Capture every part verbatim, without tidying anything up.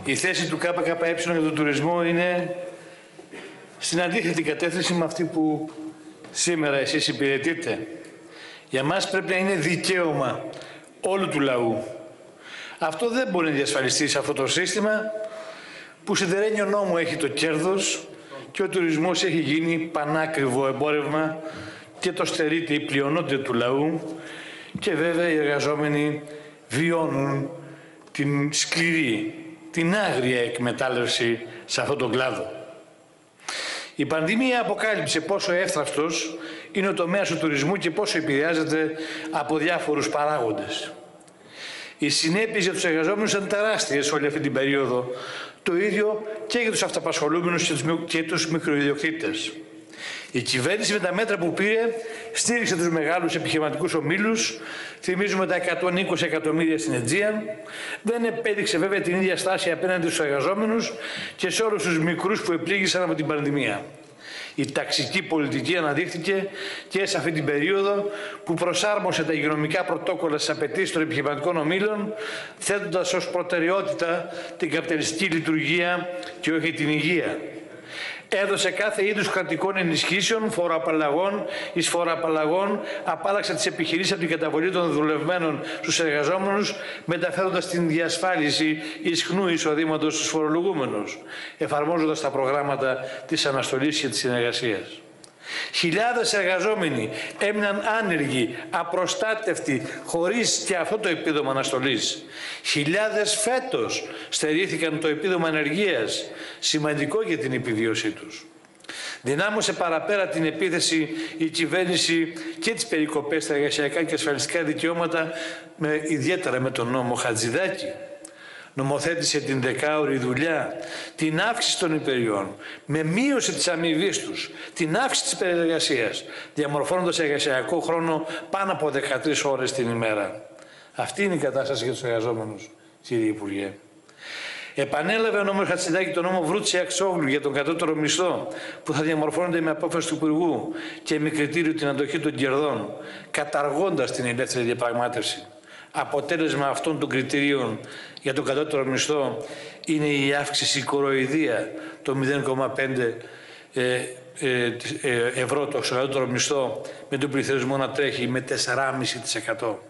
Η θέση του ΚΚΕ για τον τουρισμό είναι στην αντίθετη κατεύθυνση με αυτή που σήμερα εσείς υπηρετείτε. Για μας πρέπει να είναι δικαίωμα όλου του λαού. Αυτό δεν μπορεί να διασφαλιστεί σε αυτό το σύστημα που σε τερένιο νόμο έχει το κέρδος και ο τουρισμός έχει γίνει πανάκριβο εμπόρευμα και το στερείται η πλειονότητα του λαού και βέβαια οι εργαζόμενοι βιώνουν την σκληρή, την άγρια εκμετάλλευση σε αυτόν τον κλάδο. Η πανδημία αποκάλυψε πόσο εύθραυστος είναι ο τομέας του τουρισμού και πόσο επηρεάζεται από διάφορους παράγοντες. Οι συνέπειες για τους εργαζόμενους ήταν τεράστιες όλη αυτή την περίοδο. Το ίδιο και για τους αυταπασχολούμενους και τους μικροϊδιοκτήτες. Η κυβέρνηση με τα μέτρα που πήρε στήριξε τους μεγάλους επιχειρηματικούς ομίλους, θυμίζουμε τα εκατόν είκοσι εκατομμύρια στην Αιτζία, δεν επέδειξε βέβαια την ίδια στάση απέναντι στους εργαζόμενους και σε όλους τους μικρούς που επλήγησαν από την πανδημία. Η ταξική πολιτική αναδείχθηκε και σε αυτή την περίοδο που προσάρμοσε τα υγειονομικά πρωτόκολλα στις απαιτήσεις των επιχειρηματικών ομίλων, θέτοντας ως προτεραιότητα την καπιταλιστική λειτουργία και όχι την υγεία. Έδωσε κάθε είδους κρατικών ενισχύσεων, φοροαπαλλαγών, εισφοροαπαλλαγών, απάλλαξε τις επιχειρήσεις από την καταβολή των δουλευμένων στους εργαζόμενους, μεταφέροντας την διασφάλιση ισχνού εισοδήματος στους φορολογούμενους, εφαρμόζοντας τα προγράμματα της αναστολής και της συνεργασίας. Χιλιάδες εργαζόμενοι έμειναν άνεργοι, απροστάτευτοι, χωρίς και αυτό το επίδομα αναστολής. Χιλιάδες φέτος στερήθηκαν το επίδομα ανεργίας, σημαντικό για την επιβίωσή τους. Δυνάμωσε παραπέρα την επίθεση η κυβέρνηση και τις περικοπές στα εργασιακά και ασφαλιστικά δικαιώματα, με, ιδιαίτερα με τον νόμο Χατζηδάκη. Νομοθέτησε την δεκάωρη δουλειά, την αύξηση των υπεριών, με μείωση της αμοιβής τους, την αύξηση της υπερεργασίας, διαμορφώνοντας εργασιακό χρόνο πάνω από δεκατρείς ώρες την ημέρα. Αυτή είναι η κατάσταση για τους εργαζόμενους, κύριε Υπουργέ. Επανέλαβε ο νόμος Χατζηδάκη τον νόμο Βρούτση-Αξόγλου για τον κατώτερο μισθό, που θα διαμορφώνεται με απόφαση του Υπουργού και με κριτήριο την αντοχή των κερδών, καταργώντας την ελεύθερη διαπραγμάτευση. Αποτέλεσμα αυτών των κριτηρίων για τον κατώτερο μισθό είναι η αύξηση κοροϊδία το μηδέν κόμμα πέντε ε, ε, ε, ευρώ το κατώτερο μισθό, με τον πληθωρισμό να τρέχει με τέσσερα κόμμα πέντε τοις εκατό,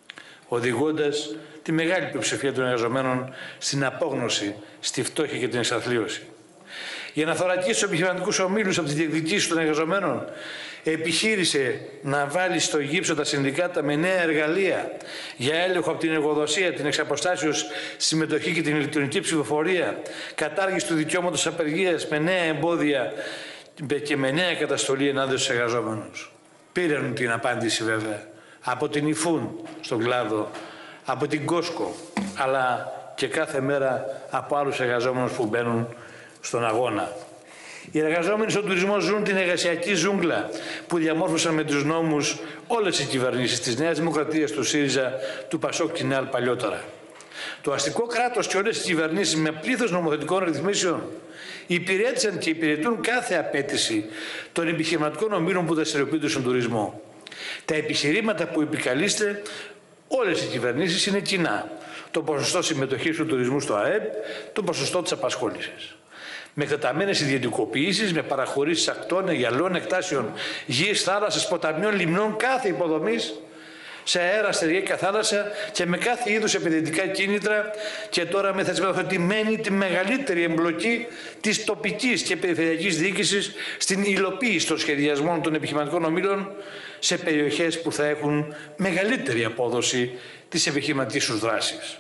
οδηγώντας τη μεγάλη πλειοψηφία των εργαζομένων στην απόγνωση, στη φτώχεια και την εξαθλίωση. Για να θωρακίσει τους επιχειρηματικούς ομίλους από τις διεκδικήσεις των εργαζομένων, επιχείρησε να βάλει στο γύψο τα συνδικάτα με νέα εργαλεία για έλεγχο από την εργοδοσία, την εξαποστάσεως συμμετοχή και την ηλεκτρονική ψηφοφορία, κατάργηση του δικαιώματος απεργίας με νέα εμπόδια και με νέα καταστολή ενάντια στους εργαζόμενους. Πήραν την απάντηση βέβαια από την Ιφούν στον κλάδο, από την Κόσκο, αλλά και κάθε μέρα από άλλους εργαζόμενους που μπαίνουν στον αγώνα. Οι εργαζόμενοι στον τουρισμό ζουν την εργασιακή ζούγκλα που διαμόρφωσαν με τους νόμους όλες οι κυβερνήσεις της Νέας Δημοκρατίας, του ΣΥΡΙΖΑ, του ΠΑΣΟΚ και ΝΕΑΛ παλιότερα. Το αστικό κράτος και όλες οι κυβερνήσεις με πλήθος νομοθετικών ρυθμίσεων υπηρέτησαν και υπηρετούν κάθε απέτηση των επιχειρηματικών ομίλων που δραστηριοποιούνται στον τουρισμό. Τα επιχειρήματα που επικαλείστε όλες οι κυβερνήσεις είναι κοινά. Το ποσοστό συμμετοχής του τουρισμού στο ΑΕΠ, το ποσοστό της απασχόλησης. Με εκτεταμένες ιδιωτικοποιήσεις, με παραχωρήσεις ακτών, γυαλών, εκτάσεων γης, θάλασσας, ποταμιών, λιμνών, κάθε υποδομής σε αέρα, στεριά και θάλασσα και με κάθε είδους επενδυτικά κίνητρα, και τώρα με θεσμοθετημένη τη μεγαλύτερη εμπλοκή της τοπικής και περιφερειακής διοίκησης στην υλοποίηση των σχεδιασμών των επιχειρηματικών ομίλων σε περιοχές που θα έχουν μεγαλύτερη απόδοση της επιχειρηματικής τους δράσης.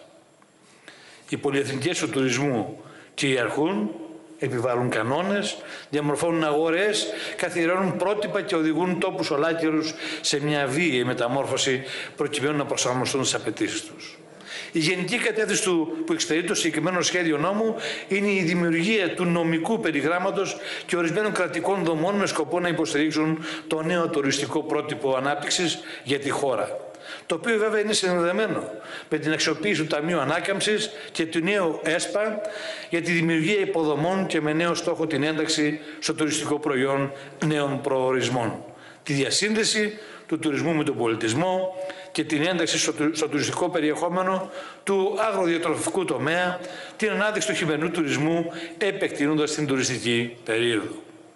Οι πολυεθνικές του τουρισμού κυριαρχούν, επιβάλλουν κανόνες, διαμορφώνουν αγορές, καθιερώνουν πρότυπα και οδηγούν τόπους ολάκερους σε μια βίαιη μεταμόρφωση προκειμένου να προσαρμοστούν στις απαιτήσεις τους. Η γενική κατεύθυνση του που εξαιρεί το συγκεκριμένο σχέδιο νόμου είναι η δημιουργία του νομικού περιγράμματος και ορισμένων κρατικών δομών με σκοπό να υποστηρίξουν το νέο τουριστικό πρότυπο ανάπτυξης για τη χώρα. Το οποίο βέβαια είναι συνδεδεμένο με την αξιοποίηση του Ταμείου Ανάκαμψης και του νέου ΕΣΠΑ για τη δημιουργία υποδομών και με νέο στόχο την ένταξη στο τουριστικό προϊόν νέων προορισμών. Τη διασύνδεση του τουρισμού με τον πολιτισμό και και την ένταξη στο, στο τουριστικό περιεχόμενο του αγροδιατροφικού τομέα, την ανάδειξη του χειμερινού τουρισμού, επεκτείνοντας την τουριστική περίοδο.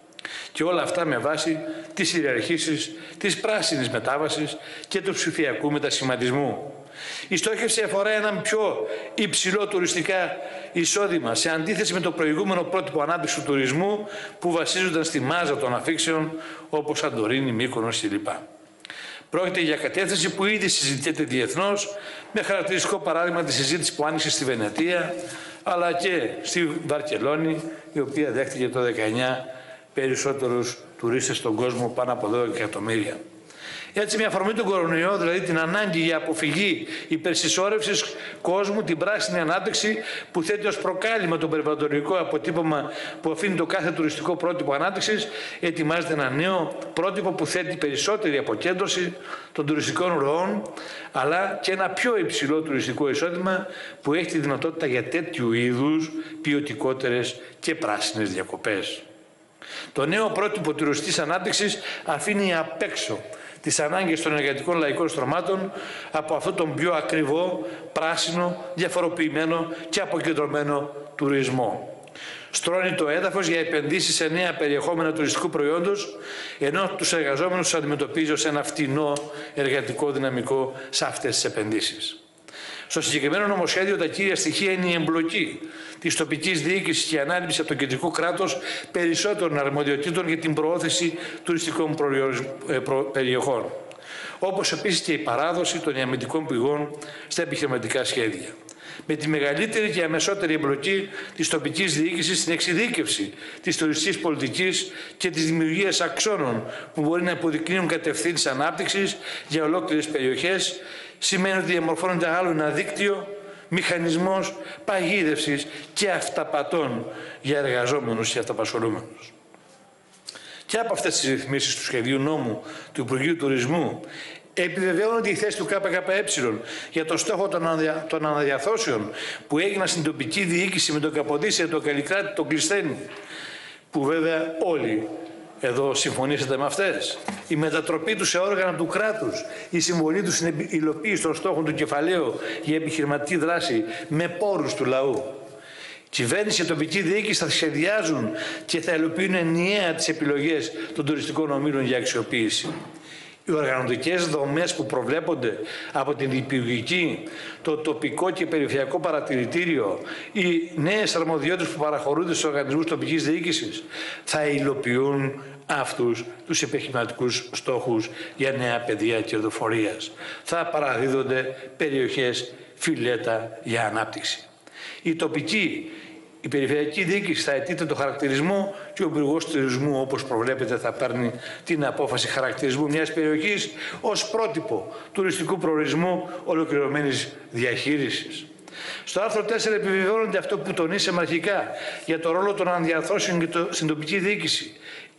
Και όλα αυτά με βάση τις ιεραρχήσεις της πράσινης μετάβασης και του ψηφιακού μετασχηματισμού. Η στόχευση αφορά έναν πιο υψηλό τουριστικά εισόδημα σε αντίθεση με το προηγούμενο πρότυπο ανάπτυξης του τουρισμού που βασίζονταν στη μάζα των αφήξεων όπως Σαντορίνη, Μύκονος κλπ. Πρόκειται για κατεύθυνση που ήδη συζητιέται διεθνώς, με χαρακτηριστικό παράδειγμα τη συζήτηση που άνοιξε στη Βενετία αλλά και στη Βαρκελόνη, η οποία δέχτηκε το δεκαεννιά περισσότερους τουρίστες στον κόσμο, πάνω από δώδεκα εκατομμύρια. Έτσι, με αφορμή τον κορονοϊό, δηλαδή την ανάγκη για αποφυγή υπερσυσσόρευσης κόσμου, την πράσινη ανάπτυξη που θέτει ως προκάλημα το περιβαλλοντικό αποτύπωμα που αφήνει το κάθε τουριστικό πρότυπο ανάπτυξης, ετοιμάζεται ένα νέο πρότυπο που θέτει περισσότερη αποκέντρωση των τουριστικών ροών, αλλά και ένα πιο υψηλό τουριστικό εισόδημα που έχει τη δυνατότητα για τέτοιου είδους ποιοτικότερες και πράσινες διακοπές. Το νέο πρότυπο τουριστικής ανάπτυξης αφήνει απ' έξω τις ανάγκες των εργατικών λαϊκών στρωμάτων από αυτόν τον πιο ακριβό, πράσινο, διαφοροποιημένο και αποκεντρωμένο τουρισμό. Στρώνει το έδαφος για επενδύσεις σε νέα περιεχόμενα τουριστικού προϊόντος, ενώ τους εργαζόμενους τους αντιμετωπίζει ως ένα φτηνό εργατικό δυναμικό σε αυτές τις επενδύσεις. Στο συγκεκριμένο νομοσχέδιο τα κύρια στοιχεία είναι η εμπλοκή της τοπικής διοίκησης και η ανάληψη από το κεντρικό κράτος περισσότερων αρμοδιοτήτων για την προώθηση τουριστικών περιοχών, όπως επίσης και η παράδοση των ιαμετικών πηγών στα επιχειρηματικά σχέδια. Με τη μεγαλύτερη και αμεσότερη εμπλοκή της τοπικής διοίκησης στην εξειδίκευση της τουριστικής πολιτικής και της δημιουργίας αξώνων που μπορεί να υποδεικνύουν κατευθύνσεις ανάπτυξης για ολόκληρες περιοχές, σημαίνει ότι διαμορφώνεται άλλο ένα δίκτυο, μηχανισμός παγίδευσης και αυταπατών για εργαζόμενους και αυταπασχολούμενους. Και από αυτές τις ρυθμίσεις του σχεδίου νόμου του Υπουργείου Τουρισμού επιβεβαιώνονται η θέση του ΚΚΕ για το στόχο των, αναδια... των αναδιαθώσεων που έγιναν στην τοπική διοίκηση με τον Καποδίστρια, τον Καλλικράτη, τον Κλεισθένη, που βέβαια όλοι εδώ συμφωνήσατε με αυτές. Η μετατροπή του σε όργανα του κράτους, η συμβολή του στην υλοποίηση των στόχων του κεφαλαίου για επιχειρηματική δράση με πόρους του λαού. Κυβέρνηση και τοπική διοίκηση θα σχεδιάζουν και θα υλοποιούν ενιαία τις επιλογές των τουριστικών ομίλων για αξιοποίηση. Οι οργανωτικές δομές που προβλέπονται από την Υπουργική, το τοπικό και περιφερειακό παρατηρητήριο, οι νέες αρμοδιότητες που παραχωρούνται στους οργανισμούς τοπικής διοίκησης θα υλοποιούν αυτούς τους επιχειρηματικούς στόχους για νέα πεδία κερδοφορίας. Θα παραδίδονται περιοχές φιλέτα για ανάπτυξη. Η τοπική Η περιφερειακή διοίκηση θα αιτείται το χαρακτηρισμό και ο υπουργός τουρισμού, όπως προβλέπεται, θα παίρνει την απόφαση χαρακτηρισμού μιας περιοχής ως πρότυπο τουριστικού προορισμού ολοκληρωμένης διαχείρισης. Στο άρθρο τέσσερα επιβεβαιώνεται αυτό που τονίσαμε αρχικά για το ρόλο των αναδιαρθρώσεων και το, στην τοπική διοίκηση.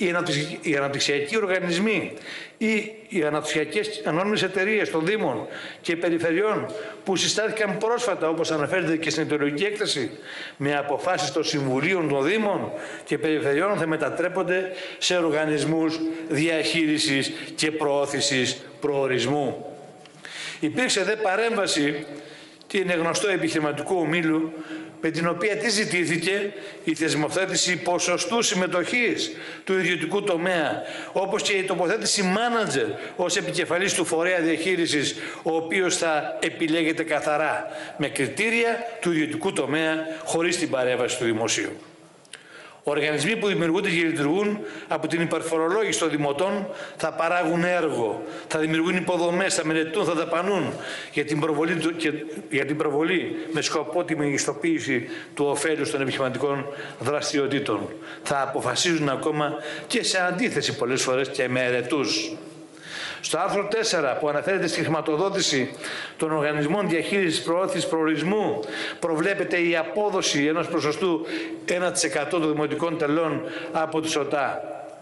Οι αναπτυξιακοί οργανισμοί ή οι αναπτυξιακές ανώνυμες εταιρείες των Δήμων και Περιφερειών που συστάθηκαν πρόσφατα, όπως αναφέρεται και στην αιτιολογική έκθεση, με αποφάσεις των Συμβουλίων των Δήμων και Περιφερειών θα μετατρέπονται σε οργανισμούς διαχείρισης και προώθησης προορισμού. Υπήρξε δε παρέμβαση και είναι γνωστό επιχειρηματικού ομίλου, με την οποία τι ζητήθηκε η θεσμοθέτηση ποσοστού συμμετοχής του ιδιωτικού τομέα, όπως και η τοποθέτηση μάνατζερ ως επικεφαλής του φορέα διαχείρισης, ο οποίος θα επιλέγεται καθαρά με κριτήρια του ιδιωτικού τομέα, χωρίς την παρέμβαση του δημοσίου. Οργανισμοί που δημιουργούνται και λειτουργούν από την υπερφορολόγηση των δημοτών θα παράγουν έργο, θα δημιουργούν υποδομές, θα μελετούν, θα δαπανούν για την προβολή, και, για την προβολή με σκοπό τη μεγιστοποίηση του ωφέλους των επιχειρηματικών δραστηριοτήτων. Θα αποφασίζουν ακόμα και σε αντίθεση πολλές φορές και με αιρετούς. Στο άρθρο τέσσερα που αναφέρεται στη χρηματοδότηση των οργανισμών διαχείρισης προώθησης προορισμού προβλέπεται η απόδοση ενός ποσοστού ένα τοις εκατό των δημοτικών τελών από, τις ΟΤΑ,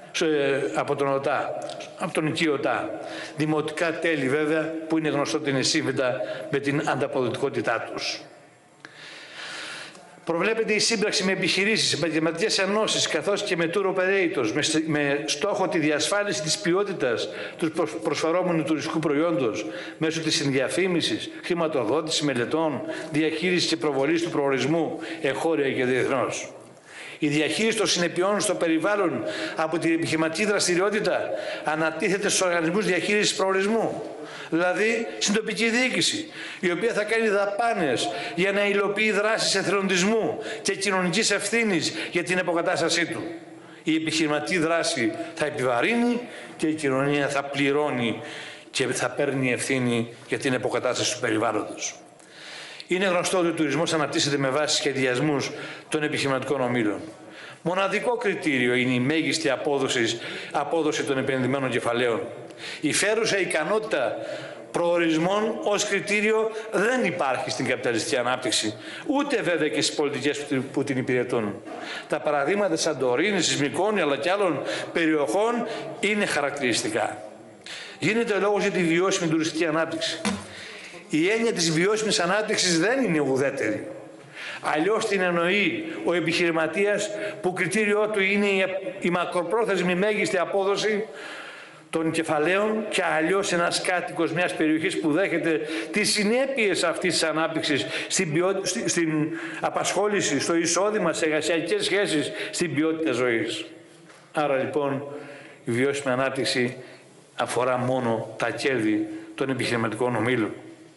από τον ΟΤΑ, από τον οικείο ΟΤΑ. Δημοτικά τέλη βέβαια που είναι γνωστό ότι είναι σύμβατα με την ανταποδοτικότητά τους. Προβλέπεται η σύμπραξη με επιχειρήσεις, επαγγελματικές ενώσεις καθώς και με tour operators με στόχο τη διασφάλιση της ποιότητας του προσφερόμενου τουριστικού προϊόντος μέσω της συνδιαφήμισης, χρηματοδότησης μελετών, διαχείρισης και προβολής του προορισμού εγχώρια και διεθνώς. Η διαχείριση των συνεπειών στο περιβάλλον από την επιχειρηματική δραστηριότητα ανατίθεται στους οργανισμούς διαχείρισης προορισμού, δηλαδή στην τοπική διοίκηση, η οποία θα κάνει δαπάνες για να υλοποιεί δράσεις εθελοντισμού και κοινωνικής ευθύνης για την αποκατάστασή του. Η επιχειρηματική δράση θα επιβαρύνει και η κοινωνία θα πληρώνει και θα παίρνει ευθύνη για την αποκατάσταση του περιβάλλοντος. Είναι γνωστό ότι ο τουρισμός αναπτύσσεται με βάση σχεδιασμούς των επιχειρηματικών ομίλων. Μοναδικό κριτήριο είναι η μέγιστη απόδοση, απόδοση των επενδυμένων κεφαλαίων. Η φέρουσα ικανότητα προορισμών ως κριτήριο δεν υπάρχει στην καπιταλιστική ανάπτυξη, ούτε βέβαια και στις πολιτικές που την υπηρετούν. Τα παραδείγματα της Σαντορίνης, της Μυκόνη αλλά και άλλων περιοχών είναι χαρακτηριστικά. Γίνεται λόγος για τη βιώσιμη τουριστική ανάπτυξη. Η έννοια της βιώσιμης ανάπτυξης δεν είναι ουδέτερη. Αλλιώς την εννοεί ο επιχειρηματίας που κριτήριό του είναι η μακροπρόθεσμη μέγιστη απόδοση των κεφαλαίων και αλλιώς ένας κάτοικος μιας περιοχής που δέχεται τις συνέπειες αυτής της ανάπτυξης στην, ποιότητα, στην απασχόληση, στο εισόδημα, σε εργασιακές σχέσεις, στην ποιότητα ζωής. Άρα λοιπόν η βιώσιμη ανάπτυξη αφορά μόνο τα κέρδη των επιχειρηματικών ομίλων.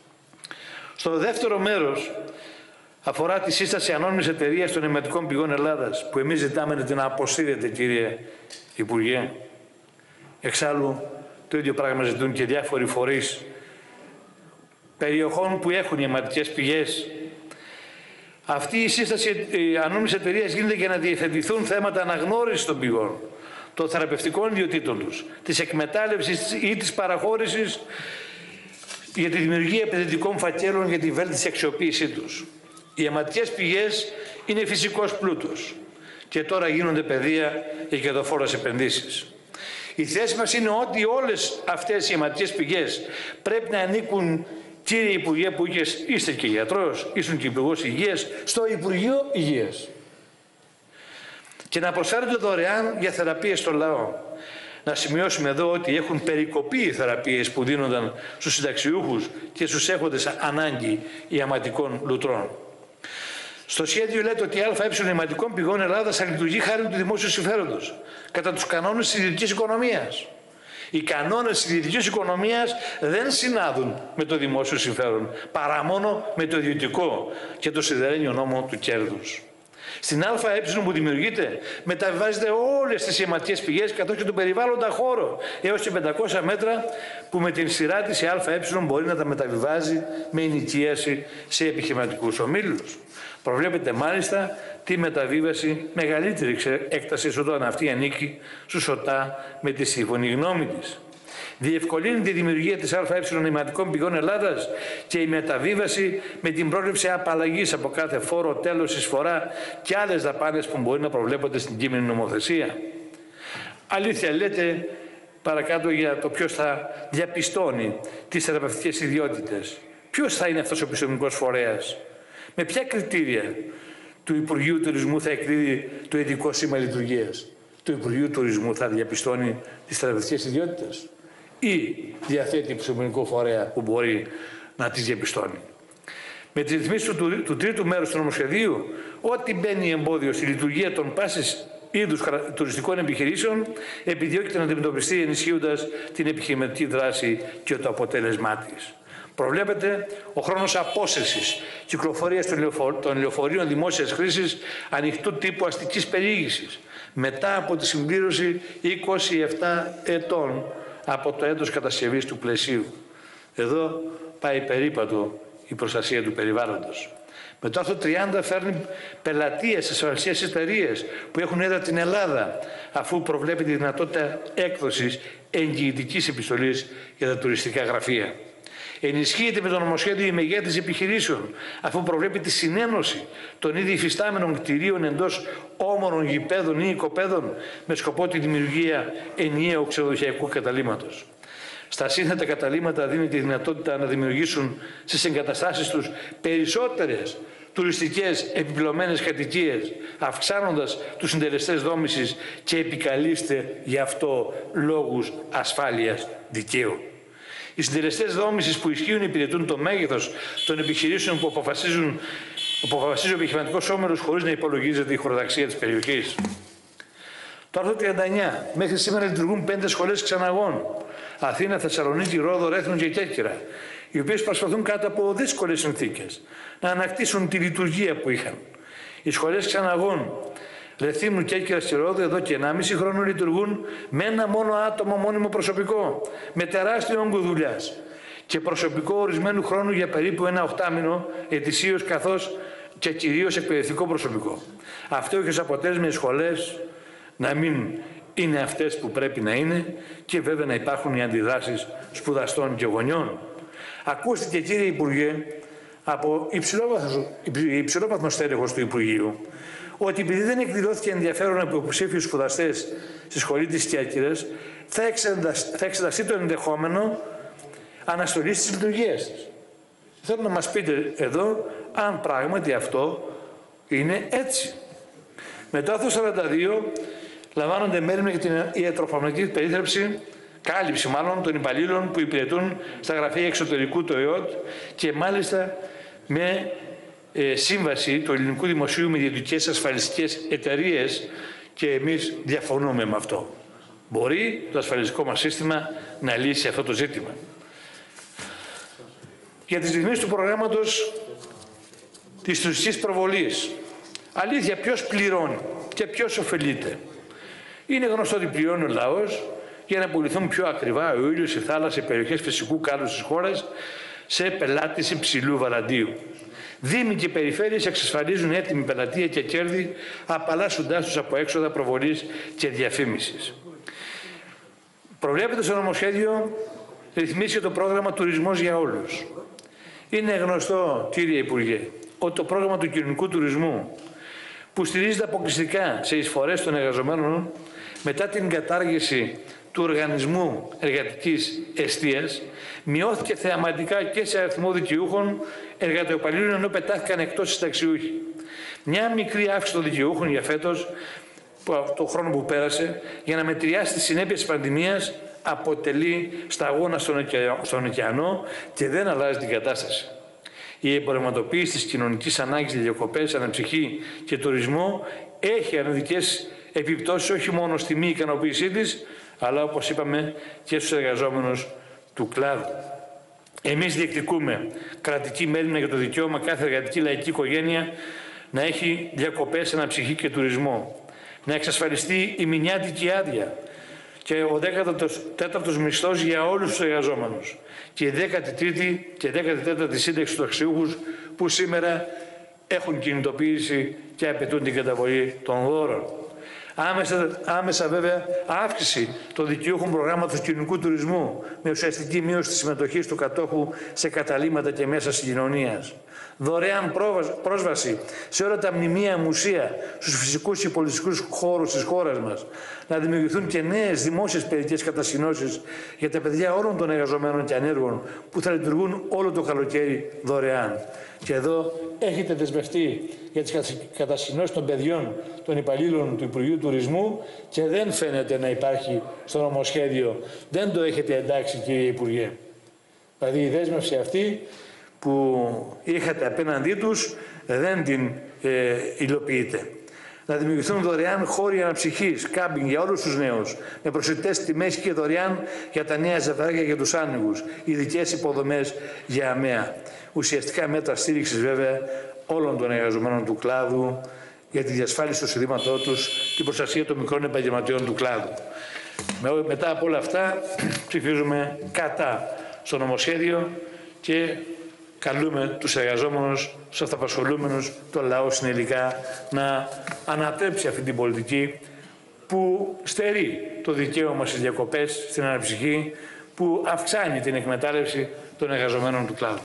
Στο δεύτερο μέρος αφορά τη σύσταση ανώνυμης εταιρείας των Νηματικών Πηγών Ελλάδας, που εμείς ζητάμε να την αποσύρετε, κύριε Υπουργέ. Εξάλλου, το ίδιο πράγμα ζητούν και διάφοροι φορείς περιοχών που έχουν αιματικές πηγές. Αυτή η σύσταση ανώνυμης εταιρείας γίνεται για να διευθετηθούν θέματα αναγνώρισης των πηγών, των θεραπευτικών ιδιωτήτων τους, της εκμετάλλευσης ή της παραχώρησης για τη δημιουργία επενδυτικών φακέλων για τη βέλτιστη αξιοποίησή τους. Οι αιματικές πηγές είναι φυσικός πλούτος και τώρα γίνονται πεδία για κερδοφόρες επενδύσεις. Η θέση μας είναι ότι όλες αυτές οι αιματικές πηγές πρέπει να ανήκουν, κύριε Υπουργέ, που είστε και γιατρός, ήσουν και Υπουργός Υγείας, στο Υπουργείο Υγείας και να προσφέρονται δωρεάν για θεραπείες στο λαό. Να σημειώσουμε εδώ ότι έχουν περικοπεί οι θεραπείες που δίνονταν στους συνταξιούχους και στους έχοντες ανάγκη ιαματικών λουτρών. Στο σχέδιο λέτε ότι η ΑΕ αιματικών πηγών Ελλάδας θα λειτουργεί χάρη του δημόσιου συμφέροντος, κατά τους κανόνες της ιδιωτικής οικονομίας. Οι κανόνες της ιδιωτικής οικονομίας δεν συνάδουν με το δημόσιο συμφέρον, παρά μόνο με το ιδιωτικό και το σιδερένιο νόμο του κέρδους. Στην ΑΕ που δημιουργείται μεταβιβάζεται όλες τις αιματικές πηγές καθώς και τον περιβάλλοντα χώρο έως και πεντακόσια μέτρα που με την σειρά της η ΑΕ μπορεί να τα μεταβιβάζει με ενοικίαση σε επιχειρηματικούς ομίλους. Προβλέπεται μάλιστα τη μεταβίβαση μεγαλύτερη έκταση όταν αυτή ανήκει στους ΟΤΑ με τη σύμφωνη γνώμη της. Διευκολύνει τη δημιουργία της ΑΕ αιματικών πηγών Ελλάδας και η μεταβίβαση με την πρόβλεψη απαλλαγής από κάθε φόρο, τέλος, εισφορά και άλλες δαπάνες που μπορεί να προβλέπονται στην κείμενη νομοθεσία. Αλήθεια λέτε παρακάτω για το ποιος θα διαπιστώνει τις θεραπευτικές ιδιότητες. Ποιος θα είναι αυτός ο επιστημονικός φορέας. Με ποια κριτήρια του Υπουργείου Τουρισμού θα εκδίδει το ειδικό σήμα λειτουργίας. Το Υπουργείο Τουρισμού θα διαπιστώνει τις θεραπευτικές ιδιότητες ή διαθέτει επιστημονικό φορέα που μπορεί να τις διαπιστώνει. Με τις ρυθμίσεις του, του τρίτου μέρους του νομοσχεδίου, ό,τι μπαίνει εμπόδιο στη λειτουργία των πάσης είδους τουριστικών επιχειρήσεων επιδιώκεται να αντιμετωπιστεί ενισχύοντας την επιχειρηματική δράση και το αποτέλεσμά της. Προβλέπεται ο χρόνος απόσυρσης κυκλοφορίας των λεωφορείων δημόσιας χρήσης ανοιχτού τύπου αστικής περιήγησης μετά από τη συμπλήρωση είκοσι επτά ετών από το έτος κατασκευής του πλαισίου. Εδώ πάει περίπατο η προστασία του περιβάλλοντος. Με το άρθρο τριάντα φέρνει πελατεία στις ασφαλιστικές εταιρείες που έχουν έδρα την Ελλάδα, αφού προβλέπει τη δυνατότητα έκδοσης εγγυητικής επιστολής για τα τουριστικά γραφεία. Ενισχύεται με το νομοσχέδιο η μεγέθυνση επιχειρήσεων, αφού προβλέπει τη συνένωση των ήδη υφιστάμενων κτηρίων εντός όμορων γηπέδων ή οικοπαίδων με σκοπό τη δημιουργία ενιαίου ξενοδοχειακού καταλύματος. Στα σύνθετα καταλύματα δίνει τη δυνατότητα να δημιουργήσουν στις εγκαταστάσεις τους περισσότερες τουριστικές επιπλωμένες κατοικίες, αυξάνοντας τους συντελεστές δόμησης και επικαλείστε γι' αυτό λόγους ασφάλειας δικαίου. Οι συντελεστές δόμησης που ισχύουν υπηρετούν το μέγεθος των επιχειρήσεων που αποφασίζουν, που αποφασίζει ο επιχειρηματικός όμιλος χωρίς να υπολογίζεται η χωροταξία της περιοχής. Το άρθρο τριάντα εννιά. Μέχρι σήμερα λειτουργούν πέντε σχολές Ξαναγών. Αθήνα, Θεσσαλονίκη, Ρόδο, Ρέθμνο και Κέρκυρα, οι οποίες προσπαθούν κάτω από δύσκολες συνθήκες να ανακτήσουν τη λειτουργία που είχαν. Οι σχολές Ξαναγών, Ρεθύμνου, Κέρκυρας και Ρόδου εδώ και ενάμιση χρόνο λειτουργούν με ένα μόνο άτομο μόνιμο προσωπικό, με τεράστιο όγκο δουλειάς και προσωπικό ορισμένου χρόνου για περίπου ένα οχτάμηνο ετησίως, καθώς και κυρίως εκπαιδευτικό προσωπικό. Αυτό έχει ως αποτέλεσμα οι σχολές να μην είναι αυτές που πρέπει να είναι και βέβαια να υπάρχουν οι αντιδράσεις σπουδαστών και γονιών. Ακούστηκε, κύριε Υπουργέ, από υψηλόβαθμο στέλεχος του Υπουργείου, ότι επειδή δεν εκδηλώθηκε ενδιαφέρον από υποψήφιους σπουδαστές στη σχολή της Κέρκυρας, θα, θα εξεταστεί το ενδεχόμενο αναστολής της λειτουργίας της. Θέλω να μας πείτε εδώ αν πράγματι αυτό είναι έτσι. Με το άρθρο σαράντα δύο λαμβάνονται μέρη για την ιατροφαρμακευτική περίθαλψη, κάλυψη μάλλον των υπαλλήλων που υπηρετούν στα γραφεία εξωτερικού του ΕΟΤ και μάλιστα με ε, σύμβαση του Ελληνικού Δημοσίου με ιδιωτικές ασφαλιστικές εταιρείες, και εμείς διαφωνούμε με αυτό. Μπορεί το ασφαλιστικό μας σύστημα να λύσει αυτό το ζήτημα. Για τις ρυθμίσεις του προγράμματος της τουριστικής προβολής. Αλήθεια, ποιος πληρώνει και ποιος ωφελείται. Είναι γνωστό ότι πληρώνει ο λαός για να πουληθούν πιο ακριβά ο ήλιος, η θάλασσα, οι περιοχές φυσικού κάλους της χώρας σε πελάτης υψηλού βαραντίου. Δήμοι και περιφέρειες εξασφαλίζουν έτοιμη πελατεία και κέρδη, απαλλάσσοντάς τους από έξοδα προβολής και διαφήμισης. Προβλέπεται στο νομοσχέδιο ρυθμίσει το πρόγραμμα Τουρισμός για Όλους. Είναι γνωστό, κύριε Υπουργέ, ότι το πρόγραμμα του κοινωνικού τουρισμού, που στηρίζεται αποκλειστικά σε εισφορές των εργαζομένων, μετά την κατάργηση του Οργανισμού Εργατικής Εστίας, μειώθηκε θεαματικά και σε αριθμό δικαιούχων εργατοϊπαλλήλων, ενώ πετάχθηκαν εκτός συνταξιούχοι. Μια μικρή αύξηση των δικαιούχων για φέτος, το χρόνο που πέρασε, για να μετριάσει τις συνέπειες της πανδημίας, αποτελεί σταγόνα στον ωκεανό και δεν αλλάζει την κατάσταση. Η εμπορευματοποίηση της κοινωνικής ανάγκης για διακοπές, αναψυχή και τουρισμό έχει αρνητικές επιπτώσεις όχι μόνο στη μη ικανοποίησή της, αλλά όπως είπαμε και στους εργαζόμενους του κλάδου. Εμείς διεκδικούμε κρατική μέρημνα για το δικαίωμα κάθε εργατική λαϊκή οικογένεια να έχει διακοπές, αναψυχή και τουρισμό, να εξασφαλιστεί η μηνιάτικη άδεια και ο δέκατος τέταρτος μισθός για όλους τους εργαζόμενους και η δέκατη τρίτη και δέκατη τέταρτη σύνταξη των αξιούχους που σήμερα έχουν κινητοποίηση και απαιτούν την καταβολή των δώρων. Άμεσα, άμεσα βέβαια αύξηση των δικαιούχων προγράμματος κοινωνικού τουρισμού με ουσιαστική μείωση της συμμετοχής του κατόχου σε καταλύματα και μέσα συγκοινωνίας. Δωρεάν πρόσβαση σε όλα τα μνημεία, μουσεία, στους φυσικούς και πολιτιστικούς χώρους της χώρας μας. Να δημιουργηθούν και νέες δημόσιες παιδικές κατασκηνώσεις για τα παιδιά όλων των εργαζομένων και ανέργων που θα λειτουργούν όλο το καλοκαίρι δωρεάν. Και εδώ έχετε δεσμευτεί για τις κατασκηνώσεις των παιδιών των υπαλλήλων του Υπουργείου Τουρισμού και δεν φαίνεται να υπάρχει στο νομοσχέδιο. Δεν το έχετε εντάξει, κύριε Υπουργέ. Δηλαδή η δέσμευση αυτή που είχατε απέναντί τους δεν την ε, υλοποιείτε. Να δημιουργηθούν δωρεάν χώροι αναψυχής, κάμπινγκ για όλους τους νέους, με προσιτές τιμές και δωρεάν για τα νέα ζευγάρια και για τους άνοιγους, ειδικές υποδομές για ΑΜΕΑ. Ουσιαστικά μέτρα στήριξης βέβαια όλων των εργαζομένων του κλάδου για τη διασφάλιση του εισοδήματός τους και την προστασία των μικρών επαγγελματιών του κλάδου. Μετά από όλα αυτά ψηφίζουμε κατά στο νομοσχέδιο και καλούμε τους εργαζόμενους, τους αυταπασχολούμενους, το λαό συνολικά να ανατρέψει αυτή την πολιτική που στερεί το δικαίωμα στις διακοπές, στην αναψυχή, που αυξάνει την εκμετάλλευση των εργαζομένων του κλάδου.